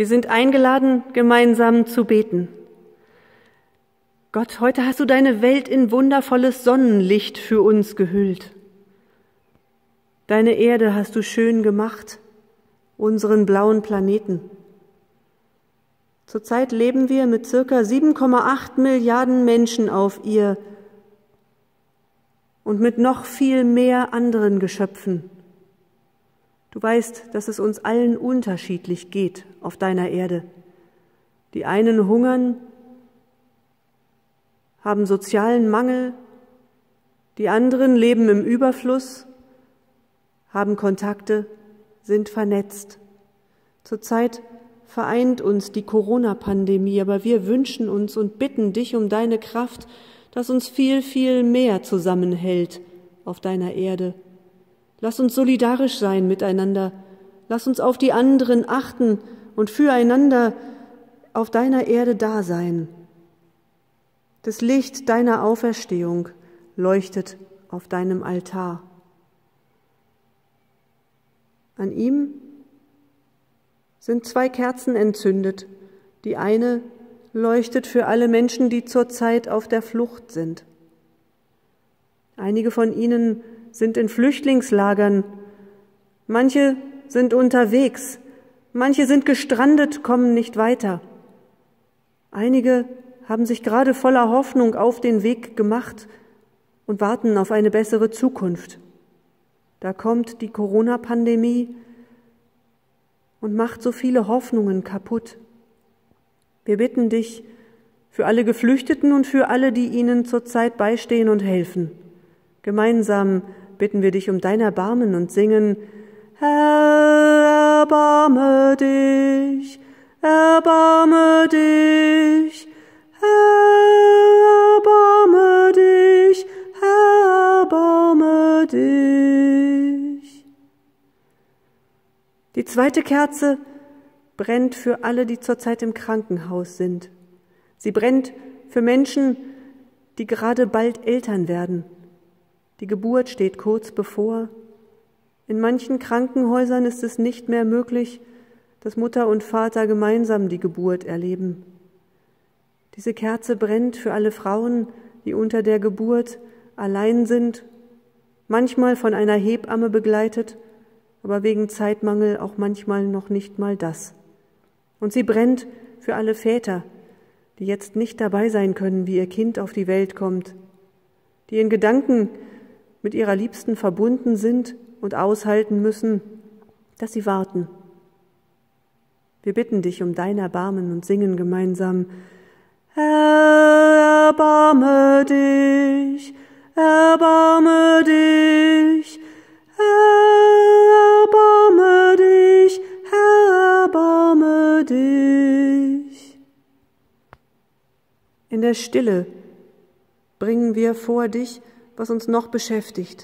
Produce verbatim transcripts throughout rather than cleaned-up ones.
Wir sind eingeladen, gemeinsam zu beten. Gott, heute hast du deine Welt in wundervolles Sonnenlicht für uns gehüllt. Deine Erde hast du schön gemacht, unseren blauen Planeten. Zurzeit leben wir mit circa sieben Komma acht Milliarden Menschen auf ihr und mit noch viel mehr anderen Geschöpfen. Du weißt, dass es uns allen unterschiedlich geht auf deiner Erde. Die einen hungern, haben sozialen Mangel, die anderen leben im Überfluss, haben Kontakte, sind vernetzt. Zurzeit vereint uns die Corona-Pandemie, aber wir wünschen uns und bitten dich um deine Kraft, dass uns viel, viel mehr zusammenhält auf deiner Erde. Lass uns solidarisch sein miteinander. Lass uns auf die anderen achten und füreinander auf deiner Erde da sein. Das Licht deiner Auferstehung leuchtet auf deinem Altar. An ihm sind zwei Kerzen entzündet. Die eine leuchtet für alle Menschen, die zurzeit auf der Flucht sind. Einige von ihnen sind in Flüchtlingslagern, manche sind unterwegs, manche sind gestrandet, kommen nicht weiter. Einige haben sich gerade voller Hoffnung auf den Weg gemacht und warten auf eine bessere Zukunft. Da kommt die Corona-Pandemie und macht so viele Hoffnungen kaputt. Wir bitten dich für alle Geflüchteten und für alle, die ihnen zurzeit beistehen und helfen. Gemeinsam bitten wir dich um dein Erbarmen und singen: Herr, erbarme dich, erbarme dich, Herr, erbarme dich, Herr, erbarme dich. Die zweite Kerze brennt für alle, die zurzeit im Krankenhaus sind. Sie brennt für Menschen, die gerade bald Eltern werden. Die Geburt steht kurz bevor. In manchen Krankenhäusern ist es nicht mehr möglich, dass Mutter und Vater gemeinsam die Geburt erleben. Diese Kerze brennt für alle Frauen, die unter der Geburt allein sind, manchmal von einer Hebamme begleitet, aber wegen Zeitmangel auch manchmal noch nicht mal das. Und sie brennt für alle Väter, die jetzt nicht dabei sein können, wie ihr Kind auf die Welt kommt, die in Gedanken mit ihrer Liebsten verbunden sind und aushalten müssen, dass sie warten. Wir bitten dich um dein Erbarmen und singen gemeinsam: Herr, erbarme dich, erbarme dich, Herr, erbarme dich, Herr, erbarme dich. In der Stille bringen wir vor dich, was uns noch beschäftigt.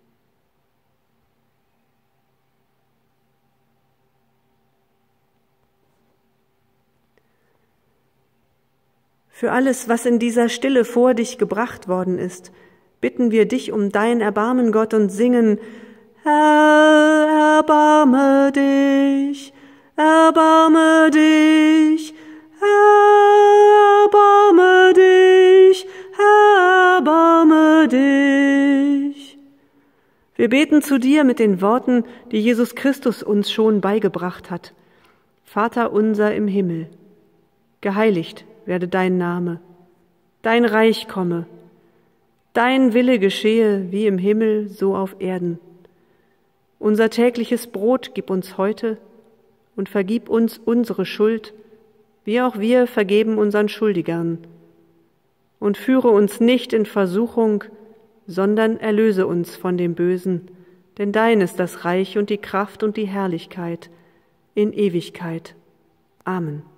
Für alles, was in dieser Stille vor dich gebracht worden ist, bitten wir dich um dein Erbarmen, Gott, und singen: Herr, erbarme dich, erbarme dich, Herr, erbarme dich, Herr, erbarme dich. Wir beten zu dir mit den Worten, die Jesus Christus uns schon beigebracht hat. Vater unser im Himmel, geheiligt werde dein Name, dein Reich komme, dein Wille geschehe wie im Himmel, so auf Erden. Unser tägliches Brot gib uns heute und vergib uns unsere Schuld, wie auch wir vergeben unseren Schuldigern. Und führe uns nicht in Versuchung, sondern erlöse uns von dem Bösen, denn dein ist das Reich und die Kraft und die Herrlichkeit in Ewigkeit. Amen.